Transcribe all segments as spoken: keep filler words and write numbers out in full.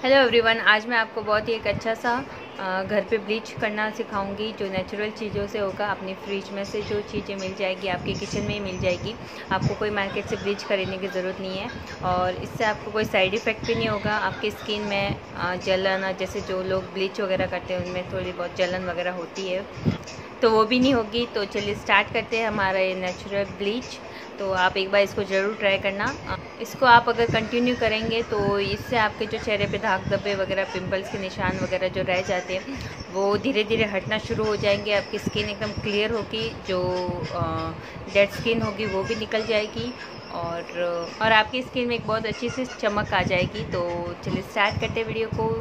Hello everyone, आज मैं आपको बहुत ही एक अच्छा सा घर पे ब्लीच करना सिखाऊंगी जो नेचुरल चीज़ों से होगा। अपनी फ्रिज में से जो चीज़ें मिल जाएगी, आपके किचन में ही मिल जाएगी। आपको कोई मार्केट से ब्लीच खरीदने की ज़रूरत नहीं है और इससे आपको कोई साइड इफ़ेक्ट भी नहीं होगा। आपकी स्किन में जलन, जैसे जो लोग ब्लीच वगैरह करते हैं उनमें थोड़ी बहुत जलन वगैरह होती है, तो वो भी नहीं होगी। तो चलिए स्टार्ट करते हैं हमारा ये नेचुरल ब्लीच। तो आप एक बार इसको ज़रूर ट्राई करना। इसको आप अगर कंटिन्यू करेंगे तो इससे आपके जो चेहरे पे दाग धब्बे वगैरह, पिंपल्स के निशान वगैरह जो रह जाते हैं वो धीरे धीरे हटना शुरू हो जाएंगे। आपकी स्किन एकदम क्लियर होगी, जो डेड स्किन होगी वो भी निकल जाएगी और और आपकी स्किन में एक बहुत अच्छी सी चमक आ जाएगी। तो चलिए स्टार्ट करते हैं वीडियो को।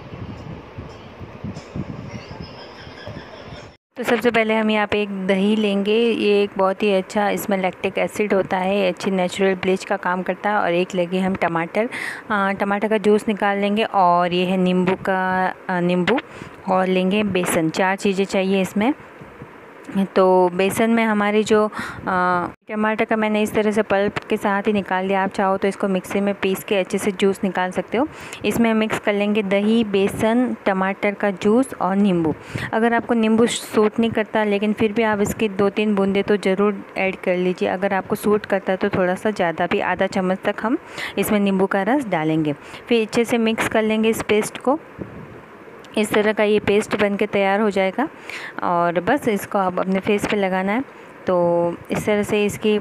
तो सबसे पहले हम यहाँ पे एक दही लेंगे। ये एक बहुत ही अच्छा, इसमें लैक्टिक एसिड होता है, अच्छी नेचुरल ब्लीच का काम करता है। और एक लेंगे हम टमाटर, टमाटर का जूस निकाल लेंगे। और ये है नींबू का नींबू, और लेंगे बेसन। चार चीज़ें चाहिए इसमें। तो बेसन में हमारी जो आ, टमाटर का मैंने इस तरह से पल्प के साथ ही निकाल लिया। आप चाहो तो इसको मिक्सी में पीस के अच्छे से जूस निकाल सकते हो। इसमें मिक्स कर लेंगे दही, बेसन, टमाटर का जूस और नींबू। अगर आपको नींबू सूट नहीं करता, लेकिन फिर भी आप इसकी दो तीन बूंदे तो ज़रूर ऐड कर लीजिए। अगर आपको सूट करता है तो थोड़ा सा ज़्यादा भी, आधा चम्मच तक हम इसमें नींबू का रस डालेंगे। फिर अच्छे से मिक्स कर लेंगे इस पेस्ट को। इस तरह का ये पेस्ट बन के तैयार हो जाएगा और बस इसको आप अपने फेस पे लगाना है। तो इस तरह से इसकी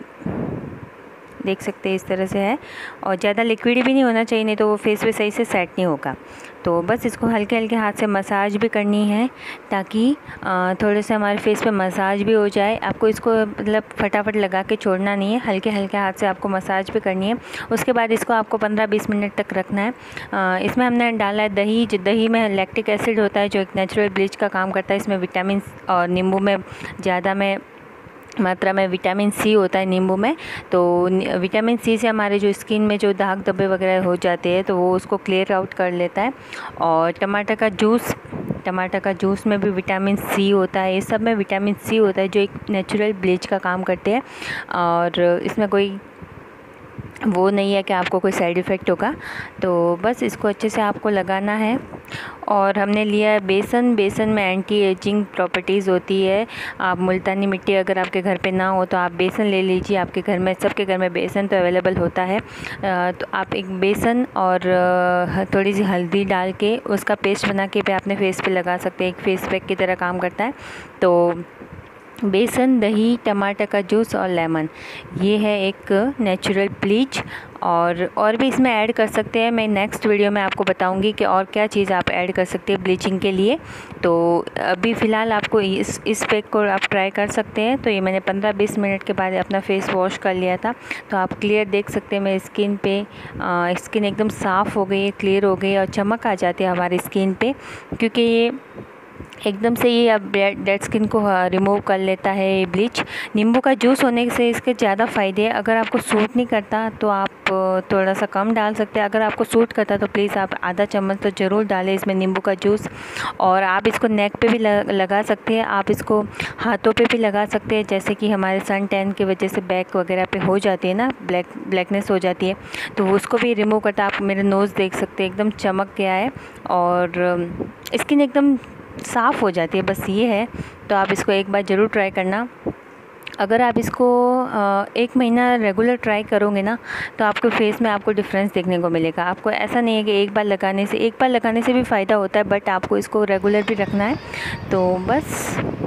देख सकते हैं, इस तरह से है। और ज़्यादा लिक्विड भी नहीं होना चाहिए, नहीं तो वो फेस पे सही से सेट नहीं होगा। तो बस इसको हल्के हल्के हाथ से मसाज भी करनी है, ताकि थोड़े से हमारे फेस पे मसाज भी हो जाए। आपको इसको मतलब फटाफट लगा के छोड़ना नहीं है, हल्के हल्के हाथ से आपको मसाज भी करनी है। उसके बाद इसको आपको पंद्रह बीस मिनट तक रखना है। इसमें हमने डाला है दही। जो दही में लैक्टिक एसिड होता है, जो एक नेचुरल ब्लीच का काम करता है। इसमें विटामिन और नींबू में ज़्यादा में मात्रा में विटामिन सी होता है नींबू में। तो विटामिन सी से हमारे जो स्किन में जो दाग धब्बे वगैरह हो जाते हैं तो वो उसको क्लियर आउट कर लेता है। और टमाटर का जूस, टमाटर का जूस में भी विटामिन सी होता है। ये सब में विटामिन सी होता है, जो एक नेचुरल ब्लीच का काम करते हैं। और इसमें कोई वो नहीं है कि आपको कोई साइड इफ़ेक्ट होगा। तो बस इसको अच्छे से आपको लगाना है। और हमने लिया है बेसन। बेसन में एंटी एजिंग प्रॉपर्टीज़ होती है। आप मुल्तानी मिट्टी अगर आपके घर पे ना हो तो आप बेसन ले लीजिए। आपके घर में, सबके घर में बेसन तो अवेलेबल होता है। तो आप एक बेसन और थोड़ी सी हल्दी डाल के उसका पेस्ट बना के पे अपने फेस पे लगा सकते हैं। एक फेस पैक की तरह काम करता है। तो बेसन, दही, टमाटर का जूस और लेमन, ये है एक नेचुरल ब्लीच। और और भी इसमें ऐड कर सकते हैं। मैं नेक्स्ट वीडियो में आपको बताऊंगी कि और क्या चीज़ आप ऐड कर सकते हैं ब्लीचिंग के लिए। तो अभी फ़िलहाल आपको इस इस पैक को आप ट्राई कर सकते हैं। तो ये मैंने पंद्रह बीस मिनट के बाद अपना फेस वॉश कर लिया था। तो आप क्लियर देख सकते हैं मेरी स्किन पे, स्किन एकदम साफ़ हो गई है, क्लियर हो गई है और चमक आ जाती है हमारी स्किन पे, क्योंकि ये एकदम से ये अब डेड स्किन को रिमूव कर लेता है ये ब्लीच। नींबू का जूस होने से इसके ज़्यादा फ़ायदे हैं। अगर आपको सूट नहीं करता तो आप थोड़ा सा कम डाल सकते हैं। अगर आपको सूट करता तो प्लीज़ आप आधा चम्मच तो ज़रूर डालें इसमें नींबू का जूस। और आप इसको नेक पे भी लगा सकते हैं, आप इसको हाथों पे भी लगा सकते हैं। जैसे कि हमारे सन टैन की वजह से बैक वगैरह पे हो जाती है ना, ब्लैक ब्लैकनेस हो जाती है, तो उसको भी रिमूव करता। आप मेरे नोज़ देख सकते हैं, एकदम चमक गया है और स्किन एकदम साफ़ हो जाती है। बस ये है। तो आप इसको एक बार ज़रूर ट्राई करना। अगर आप इसको एक महीना रेगुलर ट्राई करोगे ना, तो आपको फेस में आपको डिफरेंस देखने को मिलेगा। आपको ऐसा नहीं है कि एक बार लगाने से एक बार लगाने से भी फ़ायदा होता है, बट आपको इसको रेगुलर भी रखना है। तो बस